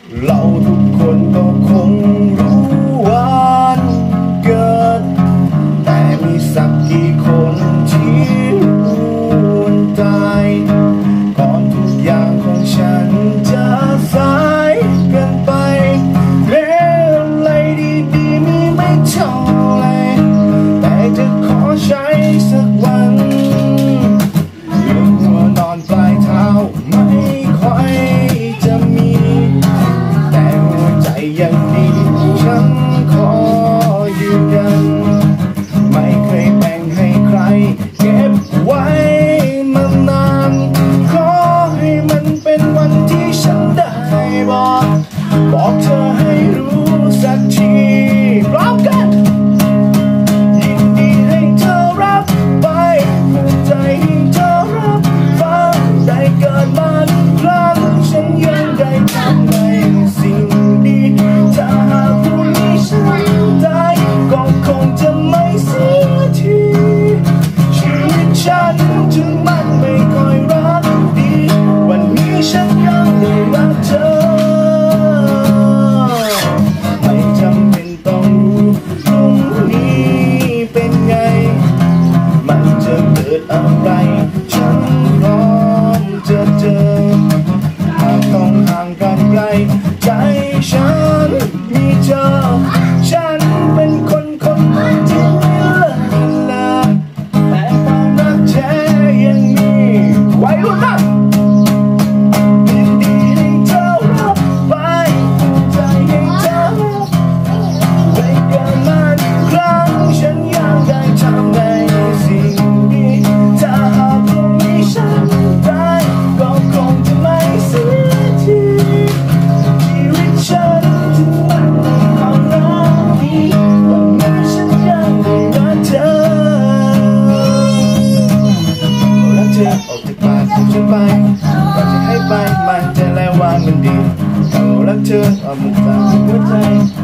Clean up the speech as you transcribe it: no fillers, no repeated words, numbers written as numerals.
เราทุกคนก็คงรู้วันเกิดแต่มีสักกี่คนที่รู้ตายก่อนทุกอย่างของฉันจะสายเกินไปเรื่องอะไรดีๆมีไม่เท่าไรแต่จะขอใช้สักวันเรื่องหัวนอนปลายเท้าไม่ค่อยจะมีแต่หัวใจยังดีฉันขอยืนยันไม่เคยแบ่งให้ใครเก็บไว้มานานขอให้มันเป็นวันที่ฉันได้บอกเธอให้รู้สักทีพร้อมกันยินดีให้เธอรับไปภูมิใจให้เธอรับฟังได้เกิดมาหนึ่งครั้งฉันยังได้ทำในสิ่งดีถ้าหากพรุ่งนี้ฉันตายก็คงจะไม่เสียทีชีวิตฉันถึงมันไม่ค่อยรักดีวันนี้ฉันยังได้รักเธอไม่จำเป็นต้องรู้พรุ่งนี้เป็นไงมันจะเกิดอะไรฉันพร้อมจะเจอหากต้องห่างกันไกลใจฉันมีเธอฉันเป็นคนนั้นที่ไม่เลิกลาแต่ความรักแท้ยังมีไว้รุ่นนะยินดีให้เธอรับไปภูมิใจให้เธอได้เกิดมาหนึ่งครั้งฉันยังได้ทำในสิ่งดีถ้าหากพรุ่งนี้ฉันตายก็คงจะไม่เสียทีชีวิตฉันถึงมันไม่ค่อยรักดีวันนี้ฉันยังได้รักเธอรักเธอออกจากปากของฉันไปก่อนจะให้ไปมันจะแล้วว่ามันดีรักเธอเอามุกตาหัวใจ